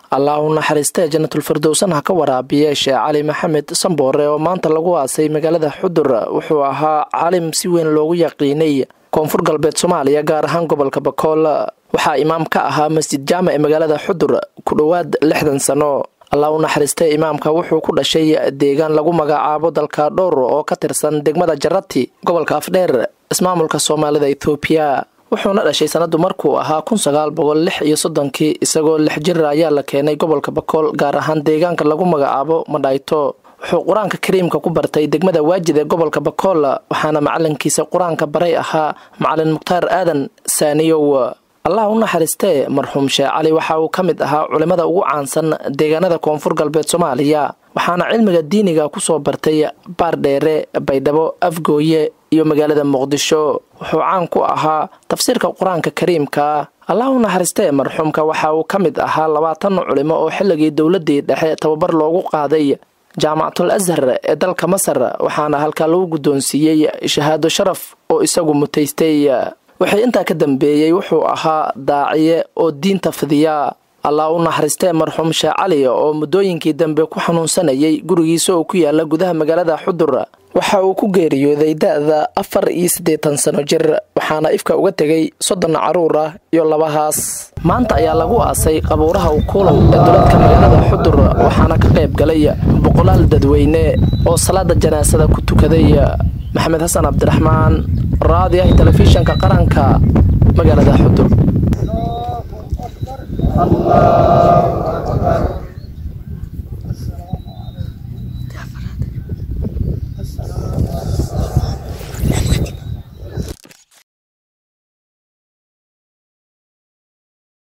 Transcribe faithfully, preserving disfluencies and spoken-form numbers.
allah u naxariistay jannatul firdawsan ha ka waraabiye Sheekh Cali Maxamed Samboore oo maanta lagu aasay magaalada Xudur wuxuu ahaa caalim si weyn loogu yaqiinay koonfur galbeed Soomaaliya gaar ahaan gobolka Bakool waxa imaam ka ahaa masjid jaamac ee magaalada Xudur ku dhawaad lixdan sano allah u naxariistay imaamka wuxuu ku dhashay deegaan lagu magacaabo dalka Dhowr oo ka tirsan degmada Jarati gobolka Afdheer ismaamulka Soomaalida Itoobiya wuxuuna dhashay sanadu markuu ahaa kun sagaal boqol lix iyo soddon-kii isagoo lix jir ayaa la keenay gobolka Bakool gaar ahaan deegaanka lagu magacaabo Madhayto wuxuu quraanka kariimka ku bartay degmada Waajid ee gobolka Bakool waxaana macalinkiisa quraanka baray ahaa macallin Muqtaar Aadan Saaniyow allah u naxariistay marxuum Sheekh Cali waxa uu kamid ahaa culimada ugu caansan deegaanada koonfur galbeed Soomaaliya waxaana cilmiga diiniga ku soo bartay Baardheere Baydhabo Afgooye iyo magaalada Muqdisho wuxuu caan ku ahaa tafsiirka quraanka kariimka allah u naxariistay marxuumka waxa uu kamid ahaa labaatan culimo oo xilligii dawladii dhexe tababar loogu qaaday jaamacatul Azhar ee dalka Masar waxaana halka lagu gudoonsiiyay shahaado sharaf oo isagu mutaystay wixii inta ka dambeeyay wuxuu ahaa daaciye oo diinta fidiya allah u naxariistay marxuum Sheekh Cali oo mudooyinkii dambe ku xanuunsanayay gurigiisa oo ku yaala gudaha magaalada Xudur waxa uu ku geeriyooday da'da afar iyo siddeetan sano jir waxaana ifka uga tagay soddon caruur ah iyo labahaas maanta ayaa lagu aasay qabuuraha Ukulow ee duleedka magaalada Xudur waxaana ka qayb galay boqolaal dadweyne oo salaada janaasada ku tukaday Maxamed Xasan Cabdiraxmaan raadiyaha telefishinka qaranka magaalada Xudur. Allahu Akbar.